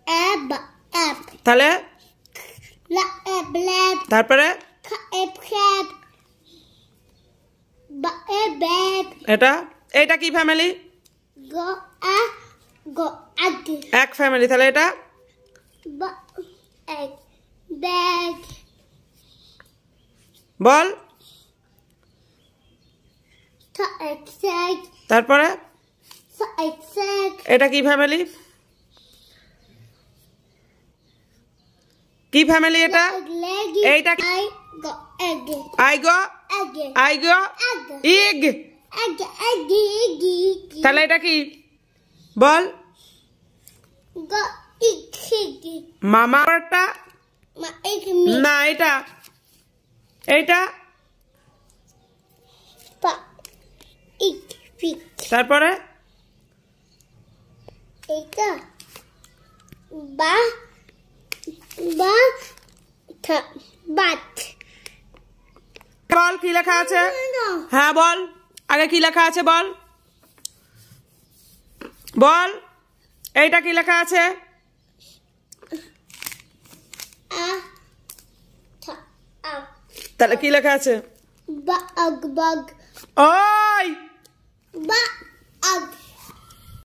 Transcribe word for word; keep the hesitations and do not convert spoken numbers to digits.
ab ab তাহলে la ab lab তারপরে ka ab crab ba ab bab এটা এটা কি family go a go ag এক ফ্যামিলি তাহলে এটা ba egg bag বল ta egg egg তারপরে sa egg egg এটা কি ফ্যামিলি কি ফ্যামিলি এটা এইটা I go egg I go egg I go egg egg egg egg egg তাহলে এটা কি বল go egg egg মামারটা ma egg me না এটা এইটা pa egg pig তারপরে এটা ba ba ta bat বল কি লেখা আছে হ্যাঁ বল আগে কি লেখা আছে বল বল এইটা কি লেখা আছে a ta a তাহলে কি লেখা আছে bug bug ওই bug